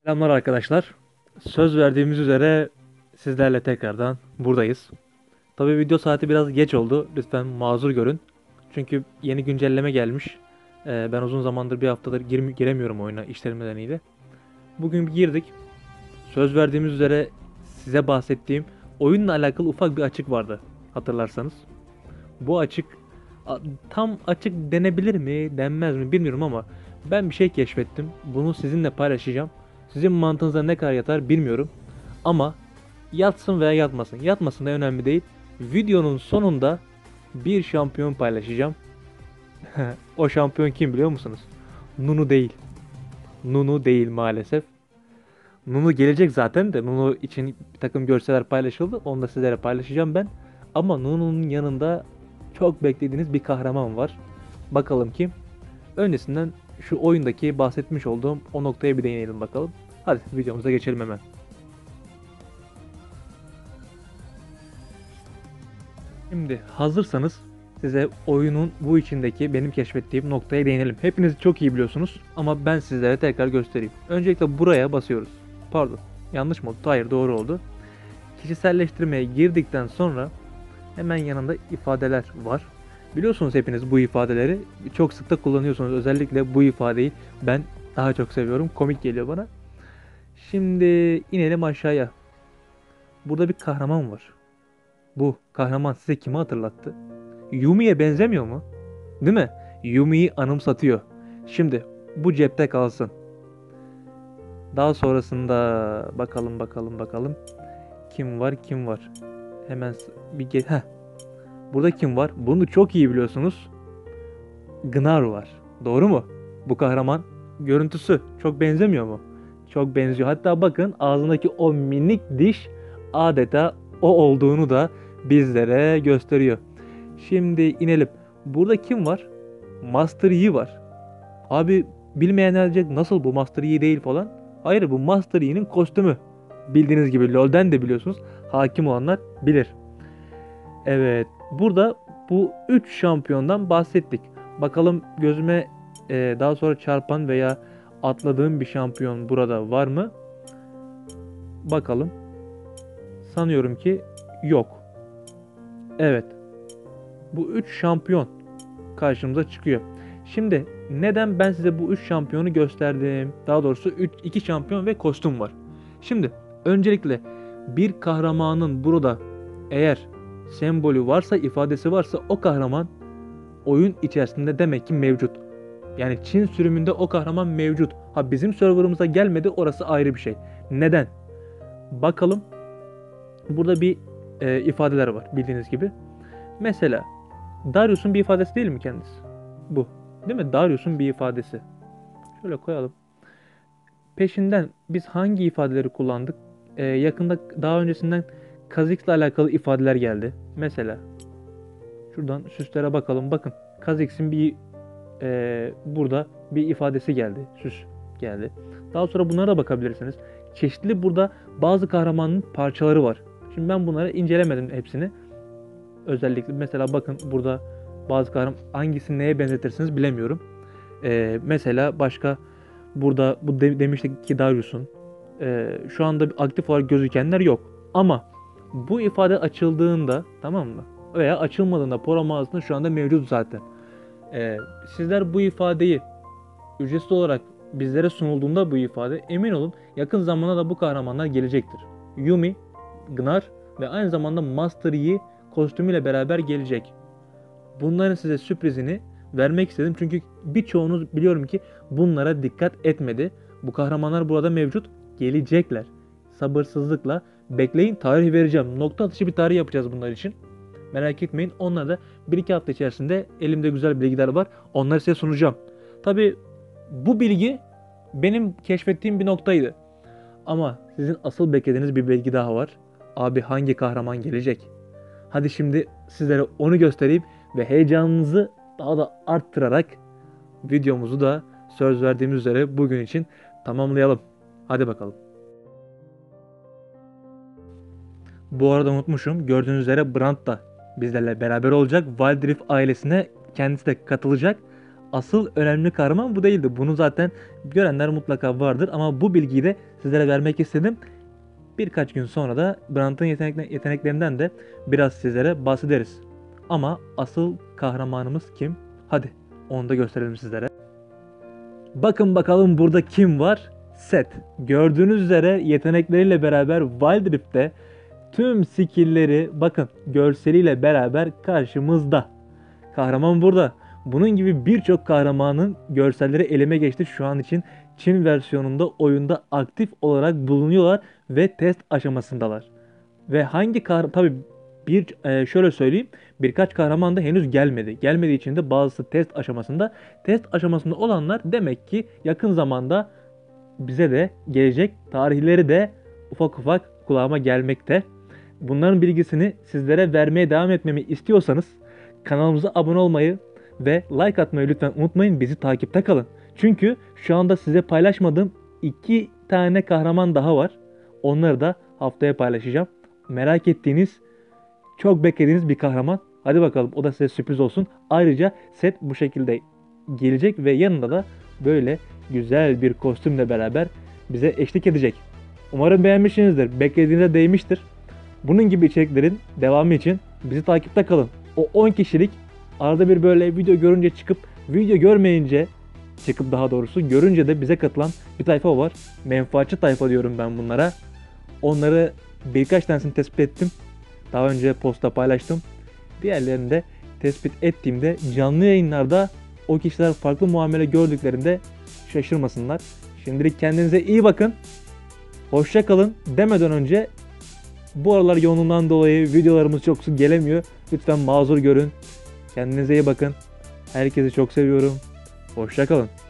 Selamlar arkadaşlar. Söz verdiğimiz üzere sizlerle tekrardan buradayız. Tabii video saati biraz geç oldu. Lütfen mazur görün. Çünkü yeni güncelleme gelmiş. Ben uzun zamandır bir haftadır giremiyorum oyuna işlerim nedeniyle. Bugün bir girdik. Söz verdiğimiz üzere size bahsettiğim oyunla alakalı ufak bir açık vardı. Hatırlarsanız. Bu açık a- tam açık denebilir mi, denmez mi bilmiyorum ama ben bir şey keşfettim. Bunu sizinle paylaşacağım. Sizin mantığınıza ne kadar yatar bilmiyorum. Ama yatsın veya yatmasın. Yatmasın da önemli değil. Videonun sonunda bir şampiyon paylaşacağım. O şampiyon kim biliyor musunuz? Nunu değil. Nunu değil maalesef. Nunu gelecek zaten de Nunu için bir takım görseler paylaşıldı. Onu da sizlere paylaşacağım ben. Ama Nunu'nun yanında çok beklediğiniz bir kahraman var. Bakalım kim? Öncesinden şu oyundaki bahsetmiş olduğum o noktaya bir değinelim bakalım. Hadi videomuza geçelim hemen. Şimdi hazırsanız size oyunun bu içindeki benim keşfettiğim noktaya değinelim. Hepiniz çok iyi biliyorsunuz ama ben sizlere tekrar göstereyim. Öncelikle buraya basıyoruz. Pardon, yanlış mı oldu? Hayır, doğru oldu. Kişiselleştirmeye girdikten sonra hemen yanında ifadeler var. Biliyorsunuz hepiniz bu ifadeleri çok sık da kullanıyorsunuz. Özellikle bu ifadeyi ben daha çok seviyorum. Komik geliyor bana. Şimdi inelim aşağıya. Burada bir kahraman var. Bu kahraman size kimi hatırlattı? Yumi'ye benzemiyor mu? Değil mi? Yumi'yi anımsatıyor. Şimdi bu cepte kalsın. Daha sonrasında bakalım. Kim var kim var? Hemen bir Heh. Burada kim var? Bunu çok iyi biliyorsunuz. Gnar var. Doğru mu? Bu kahraman görüntüsü çok benzemiyor mu? Çok benziyor. Hatta bakın ağzındaki o minik diş adeta o olduğunu da bizlere gösteriyor. Şimdi inelim. Burada kim var? Master Yi var. Abi bilmeyenler diyecek nasıl bu Master Yi değil falan. Hayır, bu Master Yi'nin kostümü. Bildiğiniz gibi LoL'den de biliyorsunuz. Hakim olanlar bilir. Evet, burada bu 3 şampiyondan bahsettik. Bakalım gözüme daha sonra çarpan veya atladığım bir şampiyon burada var mı? Bakalım. Sanıyorum ki yok. Evet, bu 3 şampiyon karşımıza çıkıyor. Şimdi neden ben size bu 3 şampiyonu gösterdim? Daha doğrusu 2 şampiyon ve kostüm var. Şimdi öncelikle bir kahramanın burada eğer sembolü varsa, ifadesi varsa o kahraman oyun içerisinde demek ki mevcut. Yani Çin sürümünde o kahraman mevcut. Ha bizim serverımıza gelmedi, orası ayrı bir şey. Neden? Bakalım. Burada bir ifadeler var bildiğiniz gibi. Mesela Darius'un bir ifadesi değil mi kendisi? Bu. Değil mi? Darius'un bir ifadesi. Şöyle koyalım. Peşinden biz hangi ifadeleri kullandık? Yakında daha öncesinden Kha'Zix'le alakalı ifadeler geldi. Mesela şuradan süslere bakalım. Bakın Kha'Zix'in bir burada bir ifadesi geldi. Süs geldi. Daha sonra bunlara da bakabilirsiniz. Çeşitli burada bazı kahramanın parçaları var. Şimdi ben bunları incelemedim hepsini. Özellikle mesela bakın burada bazı kahraman hangisini neye benzetirsiniz bilemiyorum. Mesela başka burada bu demiştik ki Darius'un şu anda aktif olarak gözükenler yok. Ama bu ifade açıldığında, tamam mı? Veya açılmadığında Poro mağazasında şu anda mevcut zaten. Sizler bu ifadeyi ücretsiz olarak bizlere sunulduğunda bu ifade, emin olun yakın zamanda da bu kahramanlar gelecektir. Yumi, Gnar ve aynı zamanda Master Yi kostümüyle beraber gelecek. Bunların size sürprizini vermek istedim çünkü birçoğunuz biliyorum ki bunlara dikkat etmedi. Bu kahramanlar burada mevcut, gelecekler. Sabırsızlıkla bekleyin, tarih vereceğim. Nokta atışı bir tarih yapacağız bunlar için. Merak etmeyin, onlar da 1-2 hafta içerisinde elimde güzel bilgiler var. Onları size sunacağım. Tabi bu bilgi benim keşfettiğim bir noktaydı. Ama sizin asıl beklediğiniz bir bilgi daha var. Abi hangi kahraman gelecek? Hadi şimdi sizlere onu göstereyim ve heyecanınızı daha da arttırarak videomuzu da söz verdiğimiz üzere bugün için tamamlayalım. Hadi bakalım. Bu arada unutmuşum. Gördüğünüz üzere Brand da bizlerle beraber olacak. Wildrift ailesine kendisi de katılacak. asıl önemli kahraman bu değildi. Bunu zaten görenler mutlaka vardır ama bu bilgiyi de sizlere vermek istedim. Birkaç gün sonra da Brandt'ın yeteneklerinden de biraz sizlere bahsederiz. Ama asıl kahramanımız kim? Hadi onu da gösterelim sizlere. Bakın bakalım burada kim var? Seth. Gördüğünüz üzere yetenekleriyle beraber Wild Rift'te tüm skill'leri bakın görseliyle beraber karşımızda. Kahraman burada. Bunun gibi birçok kahramanın görselleri elime geçti şu an için. Çin versiyonunda oyunda aktif olarak bulunuyorlar ve test aşamasındalar. Ve hangi kahraman tabi şöyle söyleyeyim, birkaç kahraman da henüz gelmedi. Gelmediği için de bazısı test aşamasında. Test aşamasında olanlar demek ki yakın zamanda bize de gelecek. Tarihleri de ufak ufak kulağıma gelmekte. Bunların bilgisini sizlere vermeye devam etmemi istiyorsanız kanalımıza abone olmayı ve like atmayı lütfen unutmayın. Bizi takipte kalın. Çünkü şu anda size paylaşmadığım 2 tane kahraman daha var. Onları da haftaya paylaşacağım. Merak ettiğiniz, çok beklediğiniz bir kahraman. Hadi bakalım, o da size sürpriz olsun. Ayrıca set bu şekilde gelecek ve yanında da böyle güzel bir kostümle beraber bize eşlik edecek. Umarım beğenmişsinizdir. Beklediğinize değmiştir. Bunun gibi içeriklerin devamı için bizi takipte kalın. O 10 kişilik arada bir böyle video görünce çıkıp, video görmeyince çıkıp daha doğrusu görünce de bize katılan bir tayfa var. Menfaatçi tayfa diyorum ben bunlara. Onları birkaç tanesini tespit ettim. Daha önce posta paylaştım. Diğerlerini de tespit ettiğimde canlı yayınlarda o kişiler farklı muamele gördüklerinde şaşırmasınlar. Şimdilik kendinize iyi bakın. Hoşça kalın demeden önce, bu aralar yoğunluğundan dolayı videolarımız çok sık gelemiyor. Lütfen mazur görün. Kendinize iyi bakın. Herkesi çok seviyorum. Hoşça kalın.